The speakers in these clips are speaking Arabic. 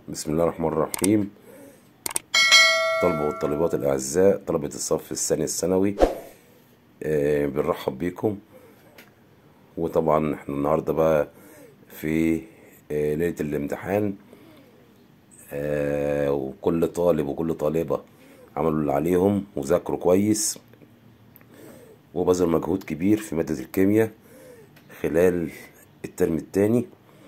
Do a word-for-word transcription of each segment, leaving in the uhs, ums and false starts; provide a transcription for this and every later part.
بسم الله الرحمن الرحيم. طلبة والطالبات الأعزاء، طلبة الصف الثاني الثانوي، آه بنرحب بيكم. وطبعا احنا النهاردة بقى في آه ليلة الامتحان، آه وكل طالب وكل طالبة عملوا اللي عليهم وذاكروا كويس وبذلوا مجهود كبير في مادة الكيمياء خلال الترم التاني.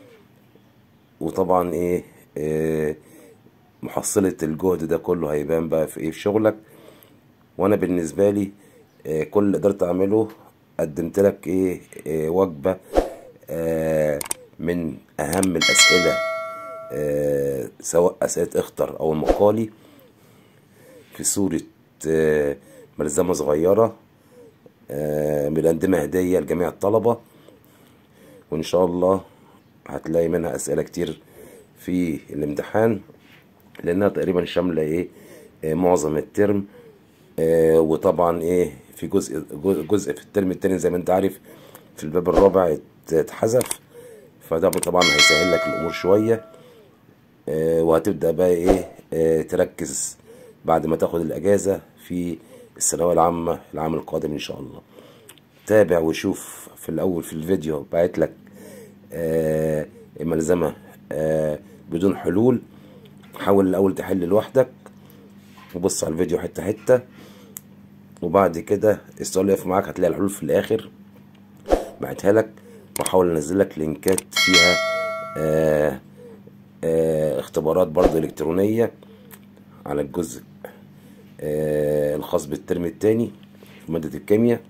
وطبعا ايه آه محصلة الجهد ده كله هيبان بقى في ايه في شغلك. وانا بالنسبة لي آه كل اللي قدرت اعمله قدمت لك ايه آه وجبة آه من اهم الاسئلة، آه سواء اسئلة اختر او المقالي، في صورة آه ملزمة صغيرة آه مقدمة هدية لجميع الطلبة، وان شاء الله هتلاقي منها اسئلة كتير في الامتحان، لانها تقريبا شاملة ايه آه معظم الترم. آه وطبعا ايه في جزء جزء في الترم التاني زي ما انت عارف في الباب الرابع اتحذف، فده طبعا هيسهل لك الامور شوية. آه وهتبدأ بقى ايه آه تركز بعد ما تاخد الاجازة في الثانوية العامة العام القادم ان شاء الله. تابع وشوف في الاول في الفيديو بعت لك آه الملزمة آه بدون حلول. حاول الاول تحل لوحدك وبص على الفيديو حتة حتة، وبعد كده السؤال اللي يقف معاك هتلاقي الحلول في الاخر بعتها لك، واحاول انزل لك لينكات فيها آه آه اختبارات برضه الكترونية على الجزء آه الخاص بالترم التاني في مادة الكيمياء.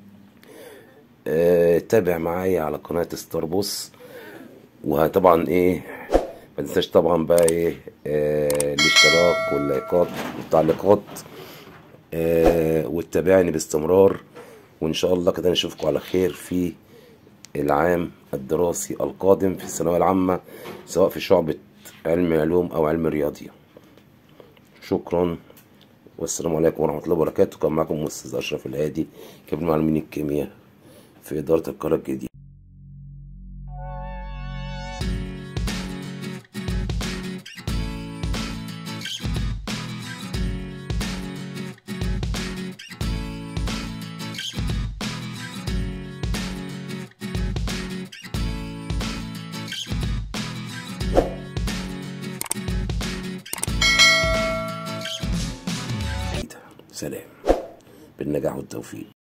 آه تابع معايا على قناة ستار بوس، وطبعا ايه ما تنساش طبعا بقى ايه آه الاشتراك واللايكات والتعليقات، آه وتتابعني باستمرار. وان شاء الله كده نشوفكم على خير في العام الدراسي القادم في الثانوية العامة، سواء في شعبة علم علوم او علم رياضي. شكرا والسلام عليكم ورحمة الله وبركاته. كان معكم أستاذ أشرف الهادي، كابتن معلمين الكيمياء في إدارة القاهرة الجديدة. سلام بالنجاح والتوفيق.